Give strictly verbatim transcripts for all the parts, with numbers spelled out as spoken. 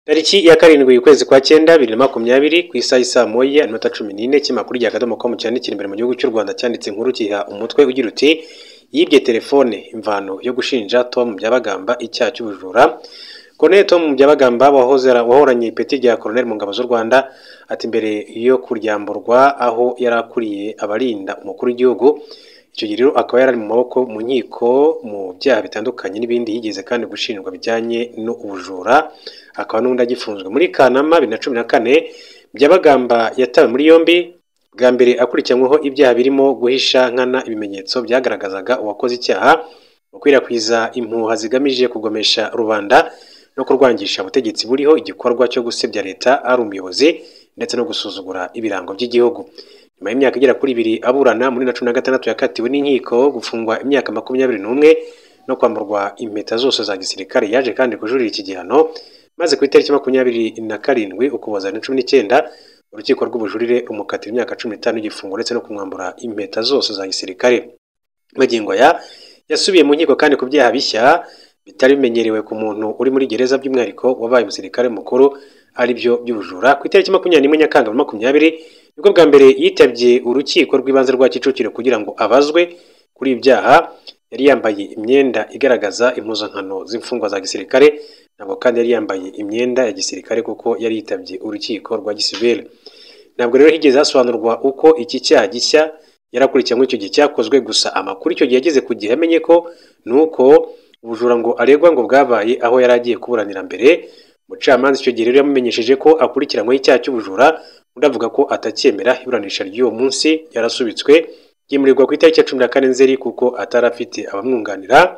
Tariki ya karindwi ukwezi kwa cyenda bibiri na makumyabiri ku isaha isa moya n'iminota cumi n'ine cy'imakuru rya Akadomo com cyandikira imbere mu gihugu cy'u Rwanda cyanditse inkuru kiha umutwe ugira uti yibye telefone imvano yo gushinja Tom Byabagamba icyaha cy'ubujura. Colonel Tom Byabagamba wahozera wahoranye ipeti rya Colonel mu ngabo z'u Rwanda ati mbere yo kuryamburwa aho yarakuriye abarinda umukuru w'igihugu, icyo gihe rero akaba yari mu maboko mu nkiko mu byaha bitandukanye n'ibindi yigeze kandi gushinjwa bijyanye n'ubujura, akaba n'undi agifunzwe muri Kanama bibiri na cumi na kane. Byabagamba yatawe muri yombi bwa mbere akurikiranyweho ibyaha birimo guhisha nkana ibimenyetso byagaragazaga uwakoze icyaha, gukwirakwiza impuha zigamije kugomesha rubanda no kurwangisha ubutegetsi buriho, igikorwa cyo gusebya leta ari umuyobozi ndetse no gusuzugura ibirango by'igihugu. Nyuma y'imyaka igera kuri ibiri aburana muri na cumi na gatandatu yakatiwe n'inkiko gufungwa imyaka makumyabiri n'umwe no kwamburwa impeta zose za gisirikare. Yaje kandi kujurira iki gihano maze ku itariki makumyabiri na karindwi ukuboza na cumi n'icyenda urukiko rw'ubujurire rumukatira imyaka cumi n'itanu y'igifungo ndetse no kumwambura impeta zose za gisirikare. Magingo aya yasubiye mu nkiko kandi ku byaha bishya bitari bimenyerewe ku muntu uri muri gereza, by'umwihariko wabaye umusirikare mukuru, ari byo by'ubujura. Ku itariki makumyabiri n'imwe Nyakanga makumyabiri nibwo bwa mbere yitabye urukiko rw'ibanze rwa Kicukiro kugira ngo abazwe kuri ibyaha. Yari yambaye imyenda igaragaza impuzankano z'imfungwa za gisirikare, ntabwo kandi yari yambaye imyenda ya gisirikare kuko yari yitabye urukiko rwa gisivile. Ntabwo rero higeze hasobanurwa uko iki cyaha gishya yarakurikiranywe icyo gihe cyakozwe, gusa amakuru icyo gihe yageze ku gihe amenye ko nuko ubujura ngo aregwa ngo bwabaye aho yari agiye kuburanira mbere. Umucamanza icyo gihe rero yamumenyesheje ko akurikiranyweho icyaha cy'ubujura, undi avuga ko atacyemera. Iburanisha ry'uwo munsi yarasubitswe ryimurirwa ku itariki ya cumi na kane Nzeri kuko atari afite abamwunganira.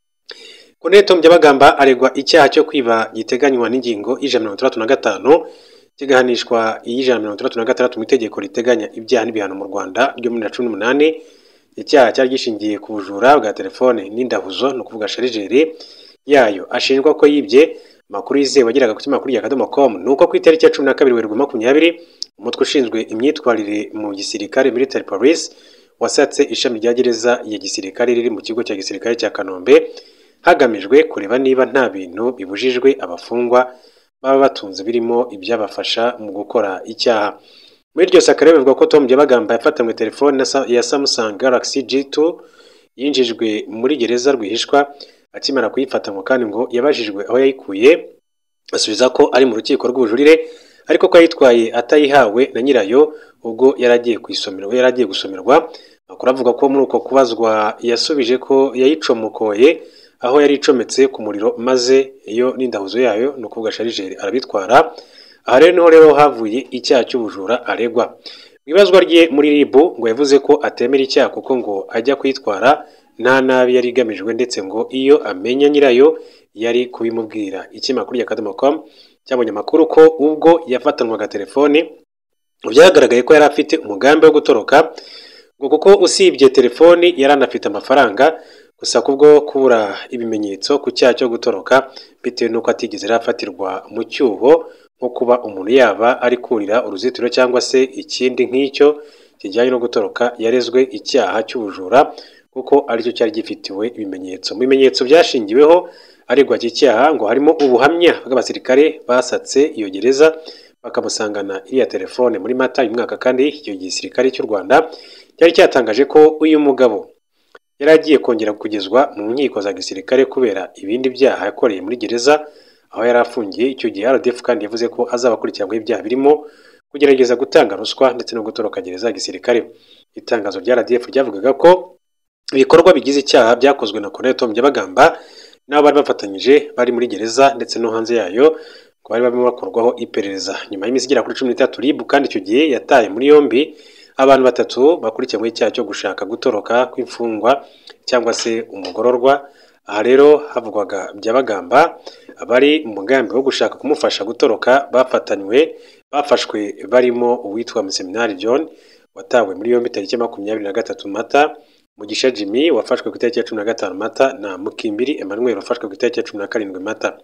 Colonel Tom Byabagamba aregwa icyaha cyo kwiba giteganywa n'ingingo y'ijana na mirongo itandatu na gatanu kigahanishwa iy'ijana na mirongo itandatu na gatandatu mu itegeko riteganya ibyaha n'ibihano mu Rwanda ryo muri na cumi n'umunani. Icyaha cyari gishingiye ku bujura bwa telefone n'indahuzo, ni ukuvuga sharijeri yayo. Ashinjwa ko yibye. Amakuru yizewe wageraga ku kinyamakuru rya Akadomo com nuko ku itariki ya cumi na kabiri Werurwe makumyabiri umutwe ushinzwe imyitwarire mu gisirikare military police wasatse ishami rya gereza ya gisirikare riri mu kigo cya gisirikare cya Kanombe hagamijwe kureba niba nta bintu bibujijwe abafungwa baba batunze birimo ibyabafasha mu gukora icyaha. Muri iryo saka rero bivuga ko Tom Byabagamba yafatanywe telefone ya Samsung Galaxy G two yinjijwe muri gereza rwihishwa. Akimara kuyifatanywa kandi ngo yabajijwe aho yayikuye, asubiza ko ari mu rukiko rw'ubujurire, ariko ko yayitwaye atayihawe na nyirayo ubwo yaragiye kwisomerwa yaragiye gusomerwa. Makuru avuga ko muri uko kubazwa yasubije ko yayicomokoye aho yari icometse ku muriro, maze iyo n'indahuzo yayo no kuvuga sharijeri arabitwara. Aha rero niho rero havuye icyaha cy'ubujura aregwa. Mu ibazwa rye muri R I B ngo yavuze ko atemera icyaha kuko ngo ajya kwitwara nta nabi yari igamijwe, ndetse ngo iyo amenya nyirayo yari kubimubwira. Ikinyamakuru rya Akadomo com cyabonye amakuru ko ubwo yafatanwaga telefone byagaragaye ko yari afite umugambi wo gutoroka, ngo kuko usibye telefoni yari anafite amafaranga, gusa kubwo kubura ibimenyetso ku cyaha cyo gutoroka bitewe n'uko atigeze arafatirwa mu cyuho, nko kuba umuntu yaba ari kurira uruzitiro cyangwa se ikindi nk'icyo kijyanye no gutoroka, yarezwe icyaha cy'ubujura kuko aricyo cyari gifitiwe ibimenyetso. Mu bimenyetso byashingiweho aregwa iki cyaha ngo harimo ubuhamya bw'abasirikare basatse iyo gereza bakamusangana iriya telefone muri Mata uyu mwaka, kandi icyo gisirikare cy'u Rwanda cyari cyatangaje ko uyu mugabo yari agiye kongera kugezwa mu nkiko za gisirikare kubera ibindi byaha yakoreye muri gereza aho yari afungiye. Icyo gihe R D F kandi yavuze ko azaba akurikiranyweho ibyaha birimo kugerageza gutanga ruswa ndetse no gutoroka gereza ya gisirikare. Itangazo rya R D F ryavugaga ko ibikorwa bigize icyaha byakozwe na Colonel Tom Byabagamba n'abo bari bafatanyije bari muri gereza ndetse no hanze yayo, ko bari barimo bakorwaho iperereza. Nyuma y'iminsi igera kuri cumi n'itatu R I B kandi icyo gihe yataye muri yombi abantu batatu bakurikiranyweho icyaha cyo gushaka gutoroka kw'imfungwa cyangwa se umugororwa. Aha rero havugwaga Byabagamba abari mu mugambi wo gushaka kumufasha gutoroka bafatanywe bafashwe barimo uwitwa Museminari John watawe muri yombi tariki makumyabiri na gatatu Mata, Mugisha Jimmy wafashwe ku itariki ya cumi na gatanu Mata, na Mukimbiri Emmanuel wafashwe ku itariki ya cumi na karindwi Mata.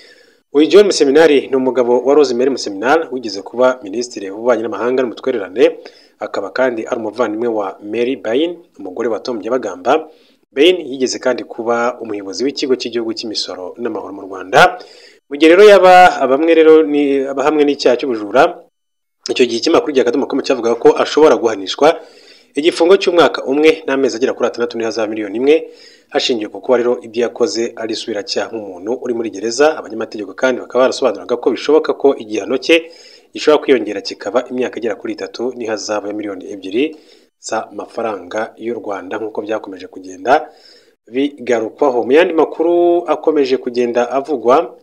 Uyu John Museminari ni umugabo wa Rosemary Museminari wigeze kuba minisitiri w'ububanyi n'amahanga n'umutwererane, akaba kandi ari umuvandimwe wa Mary Bain umugore wa Tom Byabagamba. Bain yigeze kandi kuba umuyobozi w'ikigo cy'igihugu cy'imisoro n'amahoro mu Rwanda. mu gihe rero yaba bamwe rero ni abahamwe n'icyaha cy'ubujura, icyo gihe ikinyamakuru gihe akadomo com cyavugaga ko ashobora guhanishwa igifungo cy'umwaka umwe n'amezi agera kuri atandatu n'ihazabu miliyoni imwe, hashingiwe ku kuba rero ibyo yakoze ari isubiracyaha nk'umuntu uri muri gereza. Abanyamategeko kandi bakaba barasobanuraga ko bishoboka ko igihano cye gishobora kwiyongera kikaba imyaka igera kuri itatu n'ihazabu ya miliyoni ebyiri z'amafaranga y'u Rwanda nk'uko byakomeje kugenda bigarukwaho. Mu yandi makuru akomeje kugenda avugwa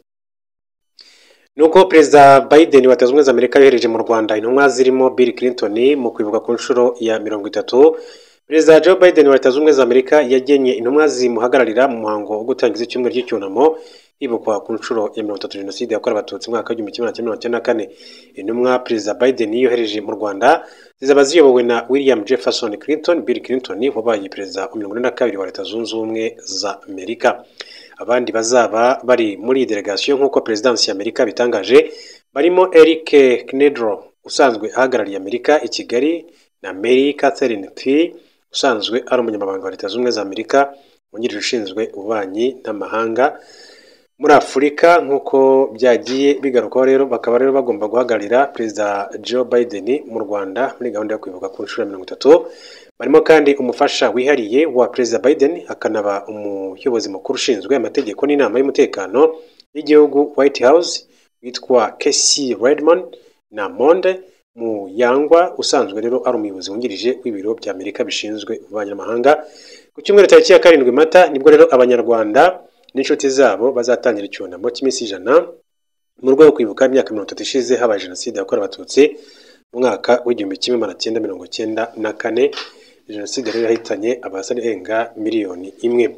nuko Perezida Biden wa Leta Zunze Ubumwe za Amerika yohereje mu Rwanda intumwa zirimo Bill Clinton mu kwibuka ku nshuro ya mirongo itatu. Perezida Joe Biden wa Leta Zunze Ubumwe za Amerika yagennye intumwa zimuhagararira mu muhango wo gutangiza icyumweru cy'icyunamo hibukwa ku nshuro ya mirongo itatu Jenoside yakorewe Abatutsi mu mwaka w'igihumbi kimwe magana cyenda mirongo icyenda na kane. Intumwa Perezida Biden yohereje mu Rwanda zizaba ziyobowe na William Jefferson Clinton, Bill Clinton wabaye perezida wa mirongo ine na kabiri wa Leta Zunze Ubumwe za Amerika. Abandi bazaba bari muri delegation nk'uko Perezidansi ya Amerika bitangaje barimo Eric Knedro usanzwe ahagarariye Amerika i Kigali na Mary Catherine Thiel usanzwe ari umunyamabanga wa Leta Zunze Ubumwe za Amerika wungirije ushinzwe ububanyi n'amahanga muri Afurika. Nk'uko byagiye bigarukaho rero bakaba rero bagomba guhagararira Perezida Joe Biden mu Rwanda muri gahunda yo kwibuka ku nshuro ya mirongo itatu. Barimo kandi umufasha wihariye wa Perezida Biden akanaba umuyobozi mukuru ushinzwe amategeko n'inama y'umutekano y'igihugu White House witwa Casey Redmond na Monde Muyangwa usanzwe rero ari umuyobozi wungirije w'ibiro bya Amerika bishinzwe ububanyi n'amahanga. Ku cyumweru tariki ya karindwi Mata nibwo rero Abanyarwanda n'inshuti zabo bazatangira icyunamo cy'iminsi ijana mu rwego rwo kwibuka imyaka mirongo itatu ishize habaye Jenoside yakorewe Abatutsi mu mwaka w'igihumbi kimwe magana cyenda mirongo cyenda na kane. Jenoside rero yahitanye abasarenga miliyoni imwe.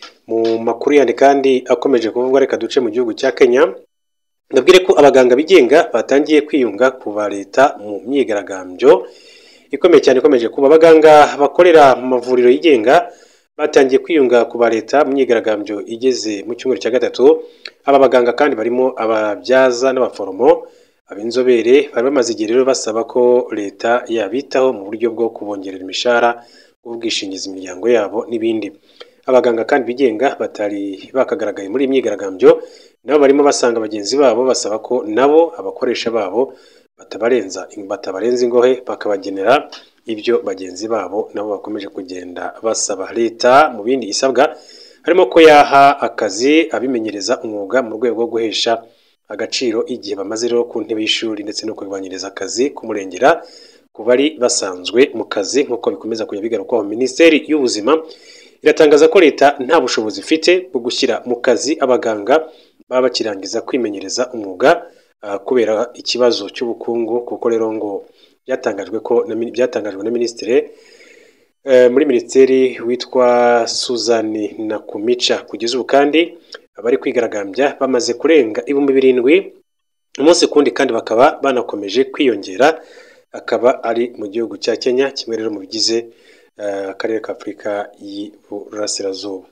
Mu makuru yandi kandi akomeje kuvugwa reka duce mu gihugu cya Kenya ndabwire ko abaganga bigenga batangiye kwiyunga ku ba leta mu myigaragambyo ikomeye cyane ikomeje kuba. Abaganga bakorera mu mavuriro yigenga batangiye kwiyunga ku ba leta mu myigaragambyo igeze mu cyumweru cya gatatu. Aba baganga kandi barimo ababyaza n'abaforomo ab'inzobere bari bamaze igihe rero basaba ko leta yabitaho mu buryo bwo kubongerera imishahara, ubwishingizi imiryango yabo n'ibindi. Abaganga kandi bigenga batari bakagaragaye muri imyigaragambyo nabo barimo basanga bagenzi babo basaba ko nabo abakoresha babo batabarenza batabarenza ingohe bakabagenera ibyo bagenzi babo nabo bakomeje kugenda basaba. Leta mu bindi isabwa harimo ko yaha akazi abimenyereza umwuga mu rwego rwo guhesha agaciro igihe bamaze rero ku ntebe y'ishuri ndetse no kubanyiriza akazi kumurengera ku bari basanzwe mu kazi nk'uko bikomeza kujya bigarukwaho. Minisiteri y'Ubuzima iratangaza ko leta nta bushobozi ifite bwo gushyira mu kazi abaganga baba bakirangiza kwimenyereza umwuga uh, kubera ikibazo cy'ubukungu, kuko rero ngo byatangajwe ko byatangajwe na minisitiri uh, muri minisiteri witwa Suzanne Nakumica. Kugeza ubu kandi abari kwigaragambya bamaze kurenga ibihumbi birindwi umunsi kundi kandi bakaba banakomeje kwiyongera, akaba ari mu gihugu cya Kenya kimwe rero mu bigize uh, akarere ka Afurika y'Iburasirazuba.